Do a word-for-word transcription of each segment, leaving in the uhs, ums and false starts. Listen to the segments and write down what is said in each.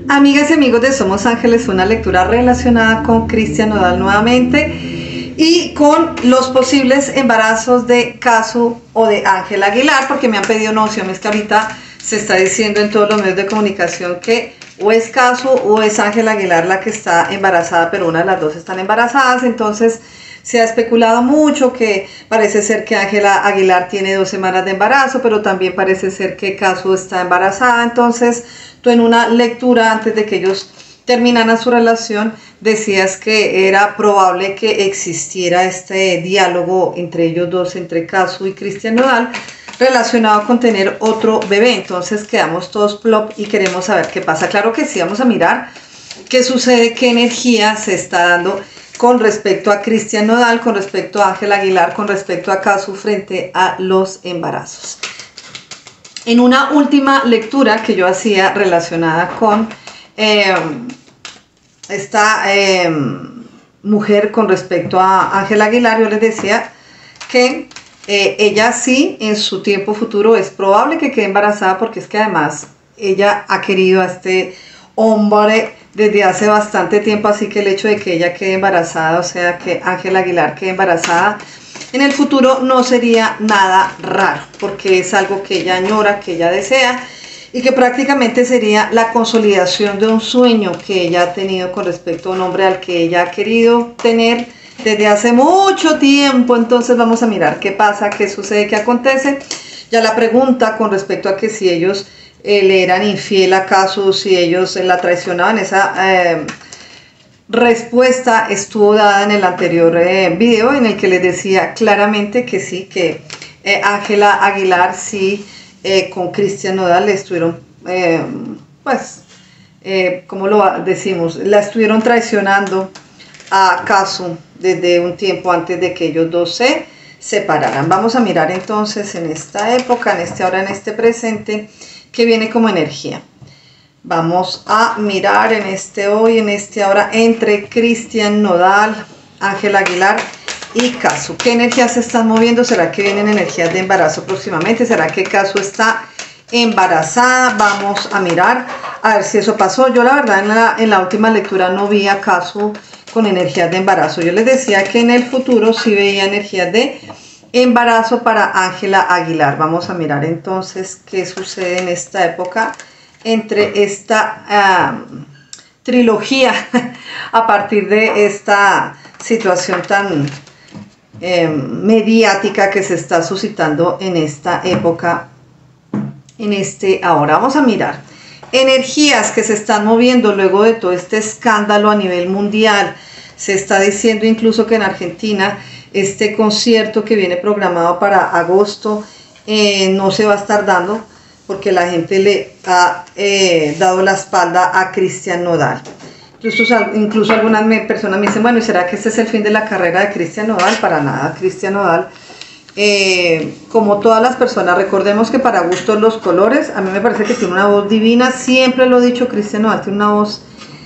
Amigas y amigos de Somos Ángeles, una lectura relacionada con Cristian Nodal nuevamente y con los posibles embarazos de Casu o de Ángel Aguilar, porque me han pedido una opción. Es que ahorita se está diciendo en todos los medios de comunicación que o es Casu o es Ángel Aguilar la que está embarazada, pero una de las dos están embarazadas. Entonces se ha especulado mucho que parece ser que Ángela Aguilar tiene dos semanas de embarazo, pero también parece ser que Casu está embarazada. Entonces tú en una lectura antes de que ellos terminaran su relación decías que era probable que existiera este diálogo entre ellos dos, entre Casu y Cristian Nodal, relacionado con tener otro bebé. Entonces quedamos todos plop y queremos saber qué pasa. Claro que sí, vamos a mirar qué sucede, qué energía se está dando con respecto a Cristian Nodal, con respecto a Ángel Aguilar, con respecto a Casu frente a los embarazos. En una última lectura que yo hacía relacionada con eh, esta eh, mujer con respecto a Ángel Aguilar, yo les decía que eh, ella sí en su tiempo futuro es probable que quede embarazada, porque es que además ella ha querido a este hombre desde hace bastante tiempo, así que el hecho de que ella quede embarazada, o sea que Ángel Aguilar quede embarazada en el futuro, no sería nada raro, porque es algo que ella añora, que ella desea, y que prácticamente sería la consolidación de un sueño que ella ha tenido con respecto a un hombre al que ella ha querido tener desde hace mucho tiempo. Entonces vamos a mirar qué pasa, qué sucede, qué acontece. Ya la pregunta con respecto a que si ellos eh, le eran infiel a Casu, si ellos eh, la traicionaban, esa eh, respuesta estuvo dada en el anterior eh, video, en el que les decía claramente que sí, que eh, Ángela Aguilar sí eh, con Cristian Nodal le estuvieron, eh, pues, eh, ¿cómo lo decimos? La estuvieron traicionando a Casu desde un tiempo antes de que ellos dos se separaran. Vamos a mirar entonces en esta época, en este ahora, en este presente, que viene como energía. Vamos a mirar en este hoy, en este ahora, entre Cristian Nodal, Ángel Aguilar y Casu. ¿Qué energías se están moviendo? ¿Será que vienen energías de embarazo próximamente? ¿Será que Casu está embarazada? Vamos a mirar a ver si eso pasó. Yo la verdad en la, en la última lectura no vi a Casu con energías de embarazo. Yo les decía que en el futuro sí veía energías de embarazo para Ángela Aguilar. Vamos a mirar entonces qué sucede en esta época entre esta uh, trilogía a partir de esta situación tan eh, mediática que se está suscitando en esta época, en este ahora. Vamos a mirar energías que se están moviendo luego de todo este escándalo a nivel mundial. Se está diciendo incluso que en Argentina este concierto que viene programado para agosto eh, no se va a estar dando, porque la gente le ha eh, dado la espalda a Cristian Nodal. Incluso, incluso algunas me, personas me dicen, bueno, ¿y será que este es el fin de la carrera de Cristian Nodal? Para nada. Cristian Nodal, eh, como todas las personas, recordemos que para gustos los colores. A mí me parece que tiene una voz divina, siempre lo he dicho, Cristian Nodal tiene una voz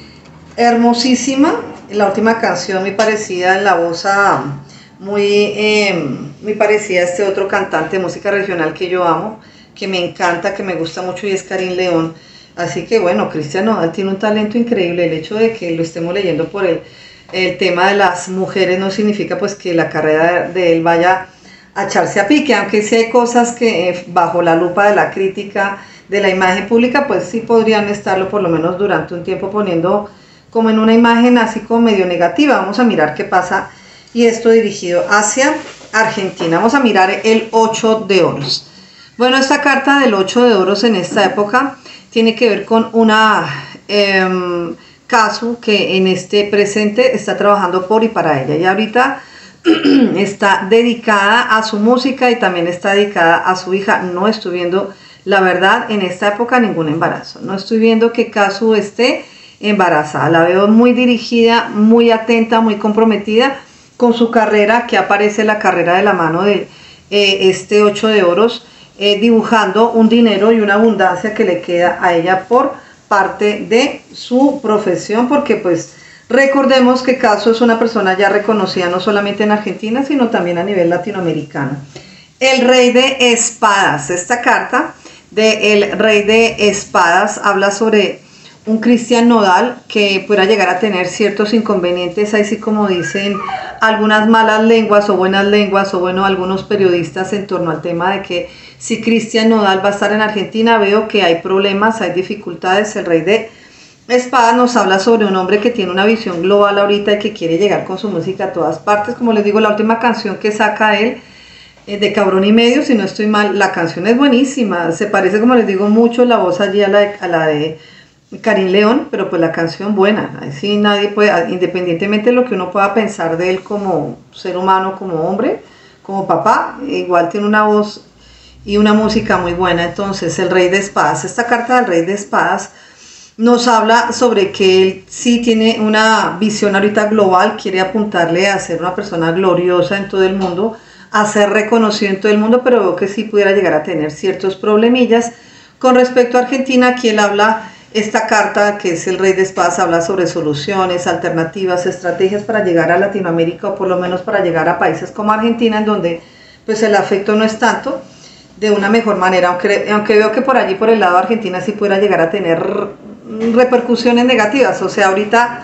hermosísima. La última canción muy parecida en la voz a, muy, eh, muy parecida a este otro cantante de música regional que yo amo, que me encanta, que me gusta mucho, y es Karim León. Así que bueno, Cristian Nodal tiene un talento increíble. El hecho de que lo estemos leyendo por el, el tema de las mujeres no significa pues que la carrera de él vaya a echarse a pique, aunque sí hay cosas que eh, bajo la lupa de la crítica de la imagen pública pues sí podrían estarlo por lo menos durante un tiempo poniendo como en una imagen así como medio negativa. Vamos a mirar qué pasa, y esto dirigido hacia Argentina. Vamos a mirar el ocho de oros. Bueno, esta carta del ocho de oros en esta época tiene que ver con una eh, Casu que en este presente está trabajando por y para ella, y ahorita está dedicada a su música y también está dedicada a su hija. No estoy viendo, la verdad, en esta época ningún embarazo. No estoy viendo que Casu esté embarazada. La veo muy dirigida, muy atenta, muy comprometida con su carrera, que aparece la carrera de la mano de eh, este ocho de oros, Eh, dibujando un dinero y una abundancia que le queda a ella por parte de su profesión, porque pues recordemos que Casu es una persona ya reconocida no solamente en Argentina, sino también a nivel latinoamericano. El rey de espadas, esta carta del rey de espadas habla sobre un Cristian Nodal que pueda llegar a tener ciertos inconvenientes, ahí sí como dicen algunas malas lenguas o buenas lenguas o bueno, algunos periodistas en torno al tema de que si Cristian Nodal va a estar en Argentina, veo que hay problemas, hay dificultades. El Rey de Espadas nos habla sobre un hombre que tiene una visión global ahorita y que quiere llegar con su música a todas partes. Como les digo, la última canción que saca él, eh, de Cabrón y Medio, si no estoy mal, la canción es buenísima, se parece, como les digo, mucho la voz allí a la de, a la de Karim León, pero pues la canción buena. Así nadie puede, independientemente de lo que uno pueda pensar de él como ser humano, como hombre, como papá, igual tiene una voz y una música muy buena. Entonces, el Rey de Espadas, esta carta del Rey de Espadas nos habla sobre que él sí tiene una visión ahorita global, quiere apuntarle a ser una persona gloriosa en todo el mundo, a ser reconocido en todo el mundo, pero veo que sí pudiera llegar a tener ciertos problemillas. Con respecto a Argentina, aquí él habla, esta carta que es el Rey de Espadas, habla sobre soluciones, alternativas, estrategias para llegar a Latinoamérica o por lo menos para llegar a países como Argentina, en donde pues el afecto no es tanto, de una mejor manera, aunque, aunque veo que por allí, por el lado de Argentina, sí pudiera llegar a tener repercusiones negativas, o sea, ahorita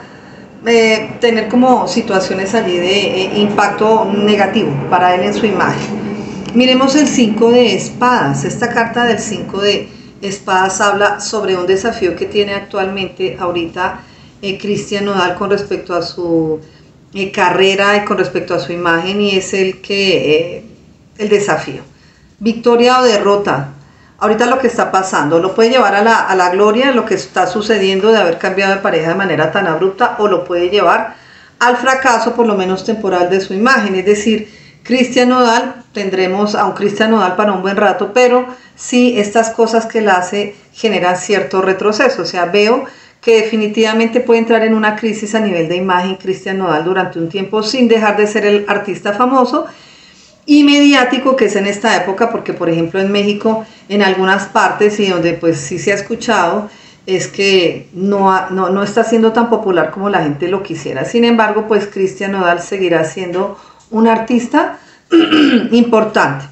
eh, tener como situaciones allí de eh, impacto negativo para él en su imagen. Miremos el cinco de espadas. Esta carta del cinco de espadas habla sobre un desafío que tiene actualmente ahorita eh, Cristian Nodal con respecto a su eh, carrera y con respecto a su imagen, y es el que eh, el desafío, victoria o derrota. Ahorita lo que está pasando, lo puede llevar a la, a la gloria, lo que está sucediendo de haber cambiado de pareja de manera tan abrupta, o lo puede llevar al fracaso, por lo menos temporal, de su imagen. Es decir, Cristian Nodal, tendremos a un Cristian Nodal para un buen rato, pero sí estas cosas que él hace generan cierto retroceso. O sea, veo que definitivamente puede entrar en una crisis a nivel de imagen Cristian Nodal durante un tiempo, sin dejar de ser el artista famoso y mediático que es en esta época, porque por ejemplo en México, en algunas partes y donde pues sí se ha escuchado, es que no, ha, no, no está siendo tan popular como la gente lo quisiera. Sin embargo, pues Cristian Nodal seguirá siendo un artista importante,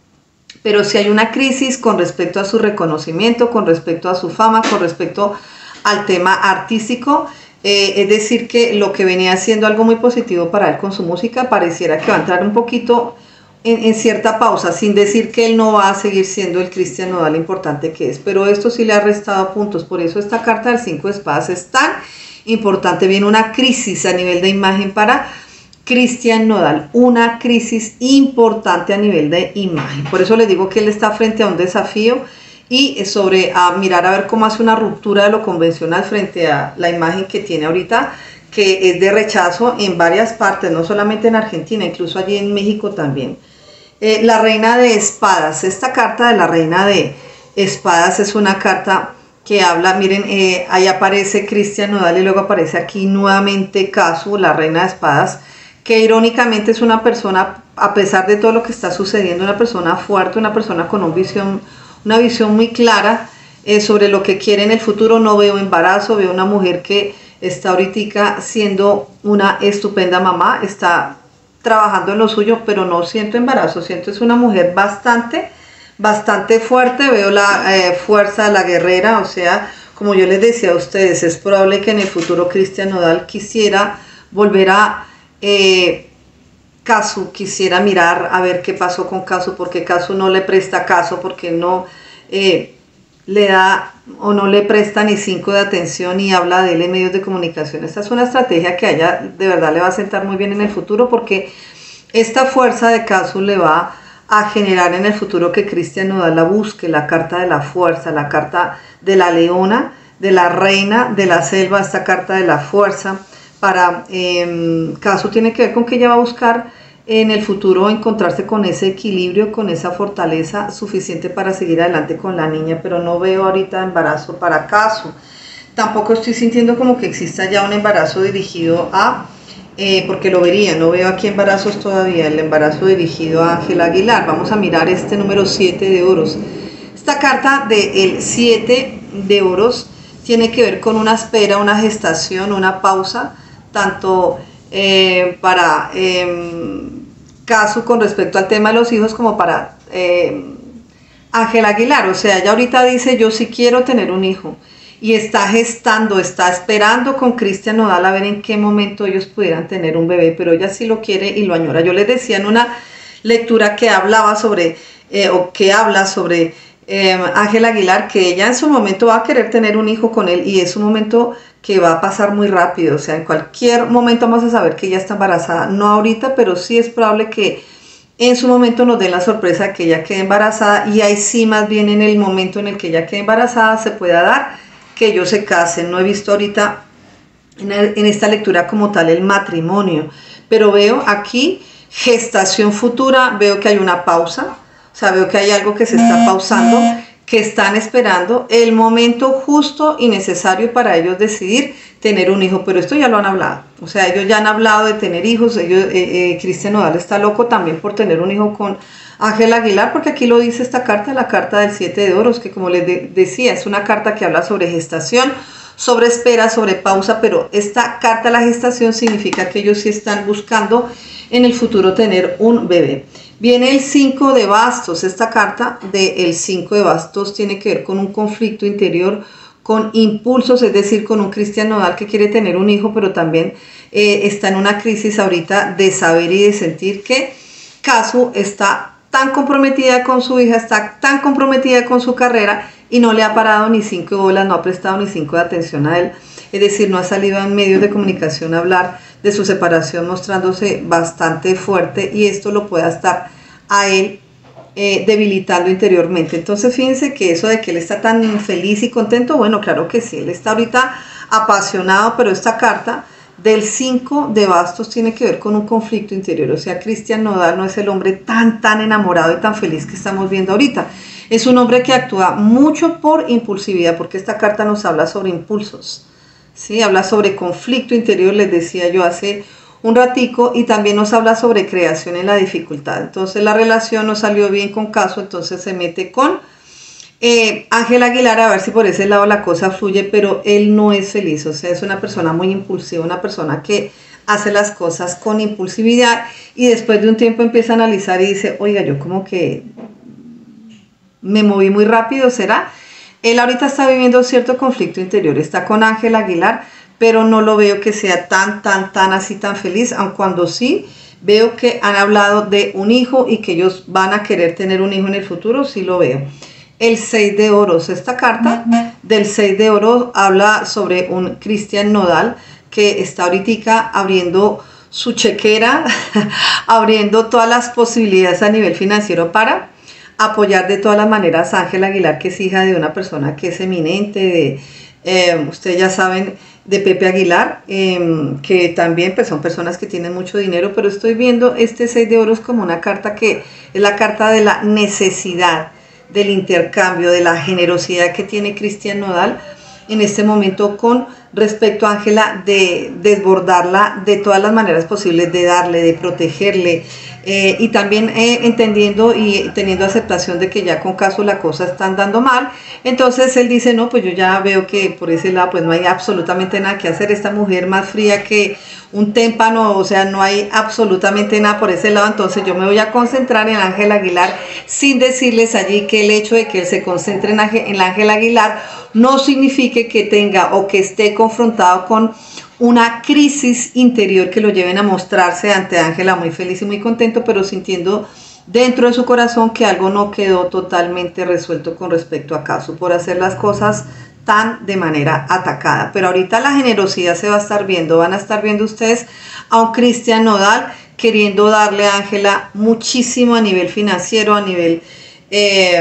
pero si hay una crisis con respecto a su reconocimiento, con respecto a su fama, con respecto al tema artístico, eh, es decir que lo que venía siendo algo muy positivo para él con su música pareciera que va a entrar un poquito En, en cierta pausa, sin decir que él no va a seguir siendo el Cristian Nodal importante que es, pero esto sí le ha restado puntos. Por eso esta carta del cinco de espadas es tan importante. Viene una crisis a nivel de imagen para Cristian Nodal, una crisis importante a nivel de imagen. Por eso le digo que él está frente a un desafío y sobre a mirar a ver cómo hace una ruptura de lo convencional frente a la imagen que tiene ahorita, que es de rechazo en varias partes, no solamente en Argentina, incluso allí en México también. Eh, la Reina de Espadas, esta carta de la Reina de Espadas es una carta que habla, miren, eh, ahí aparece Cristian Nodal y luego aparece aquí nuevamente Casu, la Reina de Espadas, que irónicamente es una persona, a pesar de todo lo que está sucediendo, una persona fuerte, una persona con un visión, una visión muy clara eh, sobre lo que quiere en el futuro. No veo embarazo, veo una mujer que está ahorita siendo una estupenda mamá, está trabajando en lo suyo, pero no siento embarazo, siento es una mujer bastante, bastante fuerte. Veo la eh, fuerza de la guerrera, o sea, como yo les decía a ustedes, es probable que en el futuro Cristian Nodal quisiera volver a eh, Casu, quisiera mirar a ver qué pasó con Casu, porque Casu no le presta caso, porque no eh, le da o no le presta ni cinco de atención y habla de él en medios de comunicación. Esta es una estrategia que a ella de verdad le va a sentar muy bien en el futuro, porque esta fuerza de Casu le va a generar en el futuro que Cristian Nodal la busque, la carta de la fuerza, la carta de la leona, de la reina de la selva, esta carta de la fuerza. Para eh, Casu tiene que ver con que ella va a buscar en el futuro encontrarse con ese equilibrio, con esa fortaleza suficiente para seguir adelante con la niña, pero no veo ahorita embarazo para Casu. Tampoco estoy sintiendo como que exista ya un embarazo dirigido a, eh, porque lo vería, no veo aquí embarazos todavía, el embarazo dirigido a Ángela Aguilar. Vamos a mirar este número siete de oros. Esta carta del siete de oros tiene que ver con una espera, una gestación, una pausa, tanto eh, para eh, Casu con respecto al tema de los hijos como para eh, Ángela Aguilar. O sea, ella ahorita dice yo sí quiero tener un hijo, y está gestando, está esperando con Cristian Nodal a ver en qué momento ellos pudieran tener un bebé, pero ella sí lo quiere y lo añora. Yo les decía en una lectura que hablaba sobre, eh, o que habla sobre eh, Ángela Aguilar, que ella en su momento va a querer tener un hijo con él y es un momento que va a pasar muy rápido, o sea, en cualquier momento vamos a saber que ella está embarazada, no ahorita, pero sí es probable que en su momento nos den la sorpresa de que ella quede embarazada y ahí sí más bien en el momento en el que ella quede embarazada se pueda dar que ellos se casen. No he visto ahorita en, el, en esta lectura como tal el matrimonio, pero veo aquí gestación futura, veo que hay una pausa, o sea, veo que hay algo que se está pausando, que están esperando el momento justo y necesario para ellos decidir tener un hijo, pero esto ya lo han hablado, o sea, ellos ya han hablado de tener hijos, ellos, eh, eh, Cristian Nodal está loco también por tener un hijo con Ángela Aguilar, porque aquí lo dice esta carta, la carta del siete de oros, que como les de decía, es una carta que habla sobre gestación, sobre espera, sobre pausa, pero esta carta de la gestación significa que ellos sí están buscando en el futuro tener un bebé. Viene el cinco de bastos, esta carta del cinco de bastos tiene que ver con un conflicto interior, con impulsos, es decir, con un Cristian Nodal que quiere tener un hijo, pero también eh, está en una crisis ahorita de saber y de sentir que Casu está tan comprometida con su hija, está tan comprometida con su carrera y no le ha parado ni cinco bolas, no ha prestado ni cinco de atención a él, es decir, no ha salido en medios de comunicación a hablar de su separación mostrándose bastante fuerte y esto lo pueda estar a él eh, debilitando interiormente. Entonces fíjense que eso de que él está tan feliz y contento, bueno, claro que sí, él está ahorita apasionado, pero esta carta del cinco de bastos tiene que ver con un conflicto interior, o sea, Cristian Nodal no es el hombre tan tan enamorado y tan feliz que estamos viendo ahorita, es un hombre que actúa mucho por impulsividad, porque esta carta nos habla sobre impulsos, ¿sí? Habla sobre conflicto interior, les decía yo hace un ratico, y también nos habla sobre creación en la dificultad. Entonces la relación no salió bien con Casu, entonces se mete con eh, Ángela Aguilar a ver si por ese lado la cosa fluye, pero él no es feliz, o sea, es una persona muy impulsiva, una persona que hace las cosas con impulsividad y después de un tiempo empieza a analizar y dice, oiga, yo como que me moví muy rápido, ¿será? Él ahorita está viviendo cierto conflicto interior, está con Ángela Aguilar, pero no lo veo que sea tan, tan, tan así, tan feliz, aun cuando sí veo que han hablado de un hijo y que ellos van a querer tener un hijo en el futuro, sí lo veo. El seis de oros, esta carta del seis de oros habla sobre un Cristian Nodal que está ahorita abriendo su chequera, abriendo todas las posibilidades a nivel financiero para apoyar de todas las maneras a Ángela Aguilar, que es hija de una persona que es eminente, de, eh, ustedes ya saben, de Pepe Aguilar, eh, que también pues, son personas que tienen mucho dinero, pero estoy viendo este seis de oros como una carta que es la carta de la necesidad, del intercambio, de la generosidad que tiene Cristian Nodal en este momento con respecto a Ángela, de desbordarla de todas las maneras posibles, de darle, de protegerle, eh, y también eh, entendiendo y teniendo aceptación de que ya con Casu la cosa está andando mal. Entonces él dice, no, pues yo ya veo que por ese lado pues no hay absolutamente nada que hacer, esta mujer más fría que un témpano, o sea, no hay absolutamente nada por ese lado, entonces yo me voy a concentrar en Ángela Aguilar, sin decirles allí que el hecho de que él se concentre en Ángela Aguilar no signifique que tenga o que esté confrontado con una crisis interior que lo lleven a mostrarse ante Ángela muy feliz y muy contento, pero sintiendo dentro de su corazón que algo no quedó totalmente resuelto con respecto a Casu por hacer las cosas tan de manera atacada. Pero ahorita la generosidad se va a estar viendo, van a estar viendo ustedes a un Cristian Nodal queriendo darle a Ángela muchísimo a nivel financiero, a nivel eh,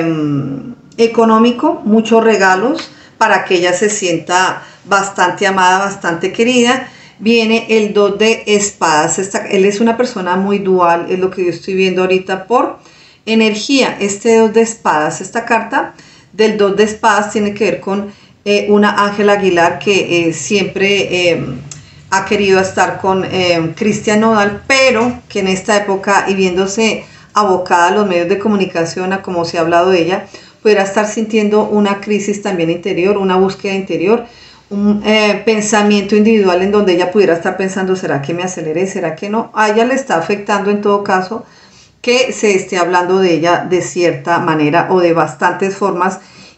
económico, muchos regalos para que ella se sienta bastante amada, bastante querida. Viene el dos de espadas, Esta, él es una persona muy dual, es lo que yo estoy viendo ahorita por energía. Este dos de espadas, esta carta del dos de espadas tiene que ver con eh, una Ángela Aguilar que eh, siempre eh, ha querido estar con eh, Cristian Nodal, pero que en esta época y viéndose abocada a los medios de comunicación, a como se ha hablado de ella, pudiera estar sintiendo una crisis también interior, una búsqueda interior, un eh, pensamiento individual en donde ella pudiera estar pensando, ¿será que me aceleré? ¿Será que no? A ella le está afectando en todo caso que se esté hablando de ella de cierta manera o de bastantes formas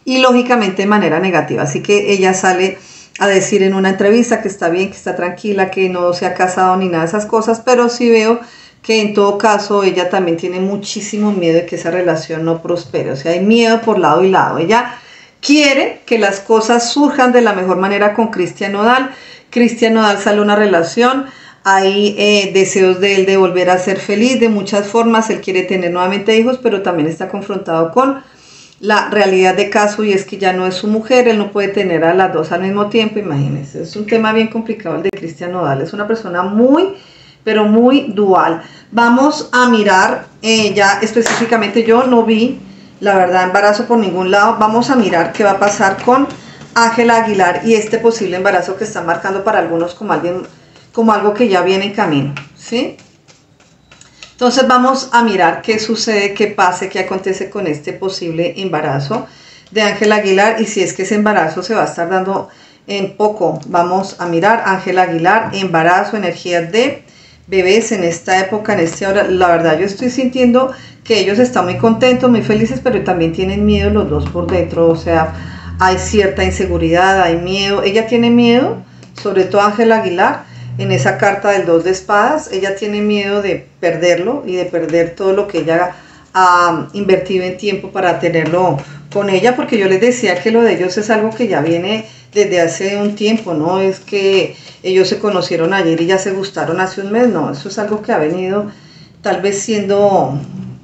y lógicamente de manera negativa. Así que ella sale a decir en una entrevista que está bien, que está tranquila, que no se ha casado ni nada de esas cosas, pero sí veo que en todo caso ella también tiene muchísimo miedo de que esa relación no prospere. O sea, hay miedo por lado y lado. Ella quiere que las cosas surjan de la mejor manera con Cristian Nodal. Cristian Nodal sale una relación, hay eh, deseos de él de volver a ser feliz de muchas formas, él quiere tener nuevamente hijos, pero también está confrontado con la realidad de caso y es que ya no es su mujer, él no puede tener a las dos al mismo tiempo, imagínense, es un tema bien complicado el de Cristian Nodal, es una persona muy, pero muy dual. Vamos a mirar, eh, ya específicamente yo no vi, la verdad, embarazo por ningún lado, vamos a mirar qué va a pasar con Ángela Aguilar y este posible embarazo que están marcando para algunos como, alguien, como algo que ya viene en camino, ¿sí? Entonces vamos a mirar qué sucede, qué pasa, qué acontece con este posible embarazo de Ángela Aguilar y si es que ese embarazo se va a estar dando en poco. Vamos a mirar Ángela Aguilar, embarazo, energías de bebés en esta época, en este hora. La verdad yo estoy sintiendo que ellos están muy contentos, muy felices, pero también tienen miedo los dos por dentro, o sea, hay cierta inseguridad, hay miedo. Ella tiene miedo, sobre todo Ángela Aguilar, en esa carta del dos de espadas, ella tiene miedo de perderlo y de perder todo lo que ella ha invertido en tiempo para tenerlo con ella, porque yo les decía que lo de ellos es algo que ya viene desde hace un tiempo, no es que ellos se conocieron ayer y ya se gustaron hace un mes, no, eso es algo que ha venido tal vez siendo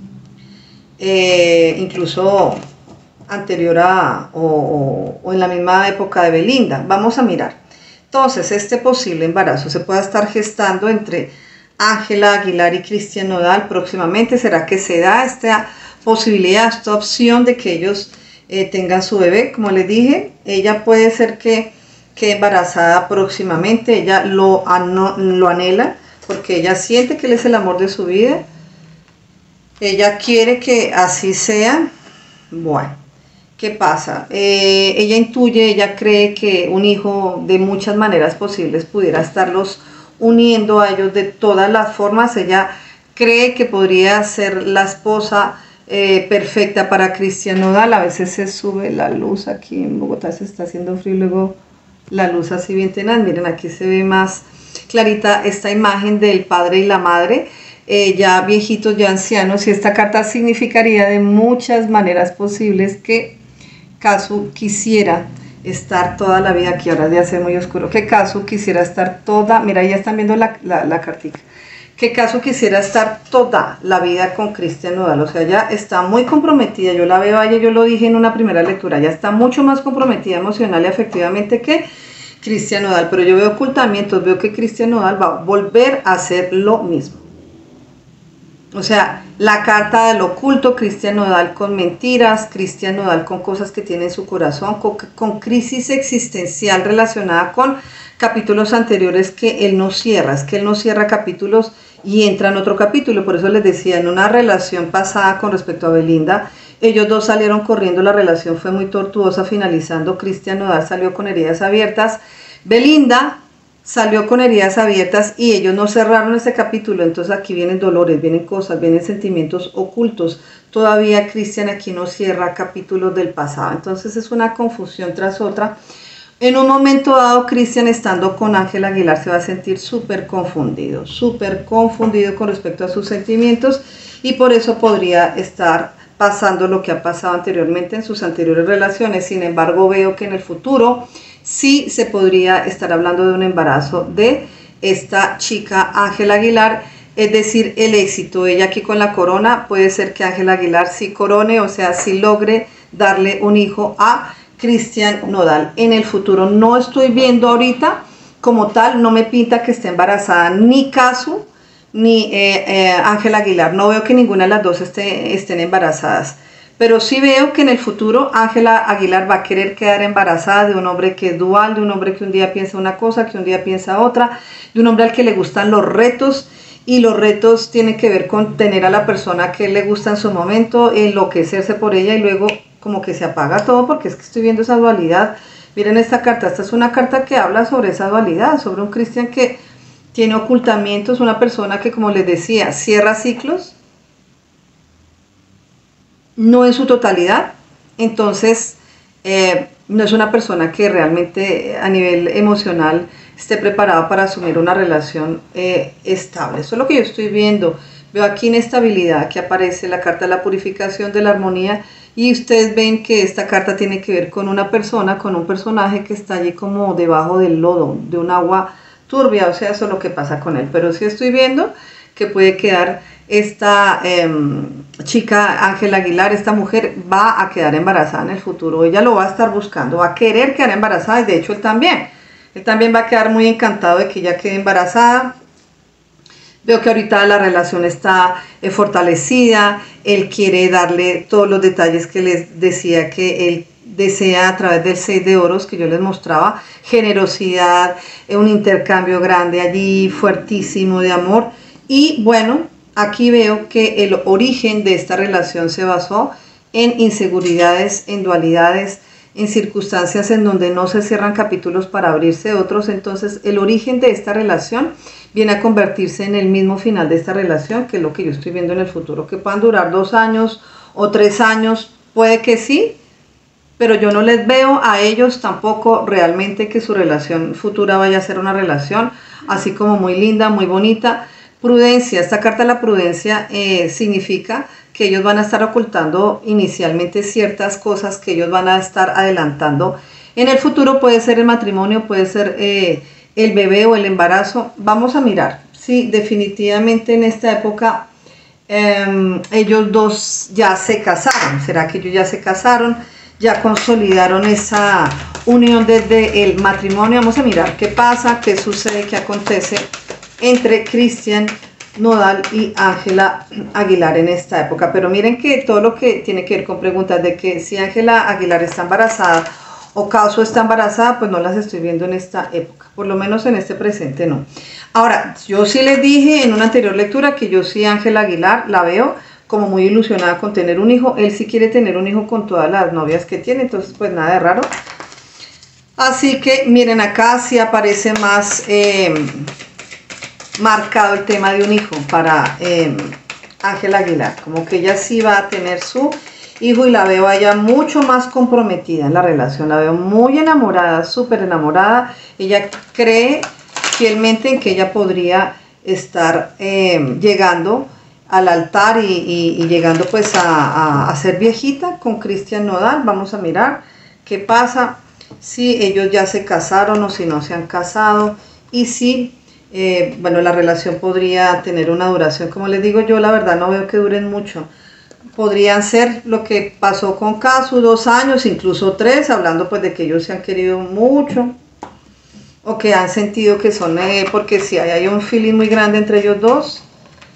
eh, incluso anterior a o, o, o en la misma época de Belinda. Vamos a mirar. Entonces, este posible embarazo se puede estar gestando entre Ángela Aguilar y Cristian Nodal próximamente. ¿Será que se da esta posibilidad, esta opción de que ellos eh, tengan su bebé? Como les dije, ella puede ser que quede embarazada próximamente. Ella lo, ano, lo anhela porque ella siente que él es el amor de su vida. Ella quiere que así sea. Bueno. ¿Qué pasa? Eh, ella intuye, ella cree que un hijo de muchas maneras posibles pudiera estarlos uniendo a ellos de todas las formas. Ella cree que podría ser la esposa eh, perfecta para Cristian Nodal. A veces se sube la luz aquí en Bogotá, se está haciendo frío, luego la luz así bien tenaz. Miren, aquí se ve más clarita esta imagen del padre y la madre. Eh, ya viejitos, ya ancianos, y esta carta significaría de muchas maneras posibles que Casu quisiera estar toda la vida, aquí ahora ya se ve muy oscuro, que Casu quisiera estar toda, mira, ya están viendo la, la, la cartica, que Casu quisiera estar toda la vida con Cristian Nodal, o sea, ya está muy comprometida, yo la veo a ella, yo lo dije en una primera lectura, ya está mucho más comprometida emocional y afectivamente que Cristian Nodal, pero yo veo ocultamientos, veo que Cristian Nodal va a volver a hacer lo mismo. O sea, la carta del oculto, Cristian Nodal con mentiras, Cristian Nodal con cosas que tiene en su corazón, con, con crisis existencial relacionada con capítulos anteriores que él no cierra, es que él no cierra capítulos y entra en otro capítulo. Por eso les decía, en una relación pasada con respecto a Belinda, ellos dos salieron corriendo, la relación fue muy tortuosa, finalizando, Cristian Nodal salió con heridas abiertas, Belinda salió con heridas abiertas y ellos no cerraron este capítulo. Entonces aquí vienen dolores, vienen cosas, vienen sentimientos ocultos. Todavía Cristian aquí no cierra capítulos del pasado. Entonces es una confusión tras otra. En un momento dado, Cristian estando con Ángela Aguilar se va a sentir súper confundido, súper confundido con respecto a sus sentimientos y por eso podría estar pasando lo que ha pasado anteriormente en sus anteriores relaciones. Sin embargo, veo que en el futuro sí se podría estar hablando de un embarazo de esta chica Ángela Aguilar, es decir, el éxito. Ella aquí con la corona, puede ser que Ángela Aguilar sí corone, o sea, sí logre darle un hijo a Cristian Nodal en el futuro. No estoy viendo ahorita como tal, no me pinta que esté embarazada ni Casu ni Ángela eh, eh, Aguilar. No veo que ninguna de las dos esté, estén embarazadas. Pero sí veo que en el futuro Ángela Aguilar va a querer quedar embarazada de un hombre que es dual, de un hombre que un día piensa una cosa, que un día piensa otra, de un hombre al que le gustan los retos, y los retos tienen que ver con tener a la persona que le gusta en su momento, enloquecerse por ella y luego como que se apaga todo, porque es que estoy viendo esa dualidad. Miren esta carta, esta es una carta que habla sobre esa dualidad, sobre un Cristian que tiene ocultamientos, una persona que, como les decía, cierra ciclos, no en su totalidad. Entonces eh, no es una persona que realmente a nivel emocional esté preparada para asumir una relación eh, estable. Eso es lo que yo estoy viendo. Veo aquí inestabilidad, que aparece la carta de la purificación, de la armonía, y ustedes ven que esta carta tiene que ver con una persona, con un personaje que está allí como debajo del lodo, de un agua turbia, o sea, eso es lo que pasa con él. Pero sí estoy viendo que puede quedar esta eh, chica, Ángela Aguilar, esta mujer va a quedar embarazada en el futuro. Ella lo va a estar buscando, va a querer quedar embarazada, y de hecho él también. Él también va a quedar muy encantado de que ella quede embarazada. Veo que ahorita la relación está eh, fortalecida, él quiere darle todos los detalles que les decía que él desea a través del seis de oros que yo les mostraba, generosidad, eh, un intercambio grande allí, fuertísimo de amor. Y bueno, aquí veo que el origen de esta relación se basó en inseguridades, en dualidades, en circunstancias en donde no se cierran capítulos para abrirse otros. Entonces el origen de esta relación viene a convertirse en el mismo final de esta relación, que es lo que yo estoy viendo en el futuro, que puedan durar dos años o tres años, puede que sí, pero yo no les veo a ellos tampoco realmente que su relación futura vaya a ser una relación así como muy linda, muy bonita. Prudencia, esta carta de la prudencia eh, significa que ellos van a estar ocultando inicialmente ciertas cosas que ellos van a estar adelantando. En el futuro puede ser el matrimonio, puede ser eh, el bebé o el embarazo. Vamos a mirar. Sí, definitivamente en esta época eh, ellos dos ya se casaron. ¿Será que ellos ya se casaron? Ya consolidaron esa unión desde el matrimonio. Vamos a mirar qué pasa, qué sucede, qué acontece entre Cristian Nodal y Ángela Aguilar en esta época. Pero miren que todo lo que tiene que ver con preguntas de que si Ángela Aguilar está embarazada o Casu está embarazada, pues no las estoy viendo en esta época, por lo menos en este presente no. Ahora, yo sí les dije en una anterior lectura que yo sí Ángela Aguilar la veo como muy ilusionada con tener un hijo. Él sí quiere tener un hijo con todas las novias que tiene, entonces pues nada de raro. Así que miren, acá sí aparece más eh, marcado el tema de un hijo para eh, Ángela Aguilar, como que ella sí va a tener su hijo, y la veo allá mucho más comprometida en la relación, la veo muy enamorada, súper enamorada. Ella cree fielmente en que ella podría estar eh, llegando al altar y, y, y llegando pues a, a, a ser viejita con Cristian Nodal. Vamos a mirar qué pasa, si ellos ya se casaron o si no se han casado, y si Eh, bueno, la relación podría tener una duración, como les digo yo, la verdad no veo que duren mucho. Podrían ser lo que pasó con Casu, dos años, incluso tres, hablando pues de que ellos se han querido mucho, o que han sentido que son, eh, porque si hay, hay un feeling muy grande entre ellos dos.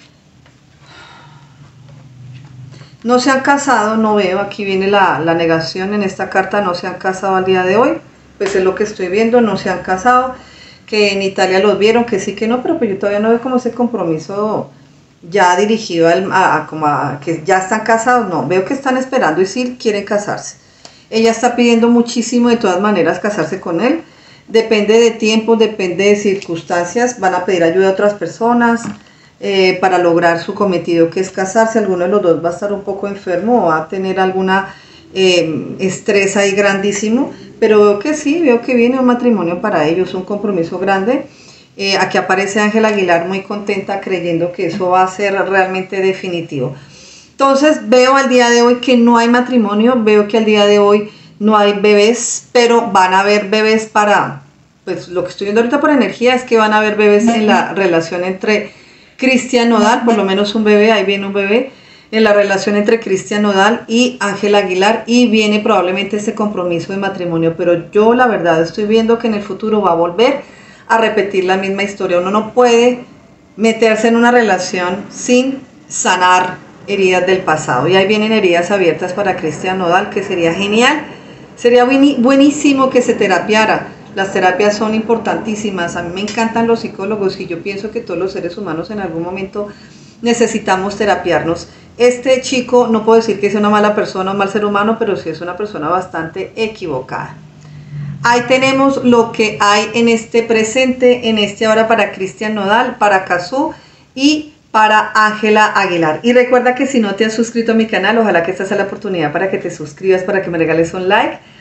No se han casado, no veo, aquí viene la, la negación en esta carta, no se han casado al día de hoy, pues es lo que estoy viendo, no se han casado. Que en Italia los vieron, que sí, que no, pero pues yo todavía no veo como ese compromiso ya dirigido al, a, a, como a que ya están casados. No, veo que están esperando y sí quieren casarse. Ella está pidiendo muchísimo de todas maneras casarse con él. Depende de tiempo, depende de circunstancias. Van a pedir ayuda a otras personas eh, para lograr su cometido, que es casarse. Alguno de los dos va a estar un poco enfermo o va a tener alguna eh, estrés ahí grandísimo. Pero veo que sí, veo que viene un matrimonio para ellos, un compromiso grande. Eh, aquí aparece Ángela Aguilar muy contenta, creyendo que eso va a ser realmente definitivo. Entonces veo al día de hoy que no hay matrimonio, veo que al día de hoy no hay bebés, pero van a haber bebés para, pues lo que estoy viendo ahorita por energía es que van a haber bebés en la relación entre Cristian Nodal, por lo menos un bebé, ahí viene un bebé, en la relación entre Cristian Nodal y Ángela Aguilar, y viene probablemente ese compromiso de matrimonio. Pero yo la verdad estoy viendo que en el futuro va a volver a repetir la misma historia. Uno no puede meterse en una relación sin sanar heridas del pasado, y ahí vienen heridas abiertas para Cristian Nodal, que sería genial, sería buenísimo que se terapiara. Las terapias son importantísimas, a mí me encantan los psicólogos y yo pienso que todos los seres humanos en algún momento necesitamos terapiarnos. Este chico, no puedo decir que sea una mala persona o un mal ser humano, pero sí es una persona bastante equivocada. Ahí tenemos lo que hay en este presente, en este ahora para Cristian Nodal, para Casu y para Ángela Aguilar. Y recuerda que si no te has suscrito a mi canal, ojalá que esta sea la oportunidad para que te suscribas, para que me regales un like.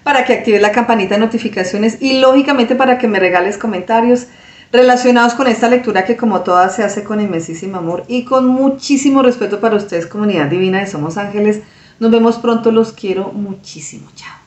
para que actives la campanita de notificaciones y lógicamente para que me regales comentarios relacionados con esta lectura que como todas se hace con inmensísimo amor y con muchísimo respeto para ustedes, comunidad divina de Somos Ángeles. Nos vemos pronto, los quiero muchísimo. Chao.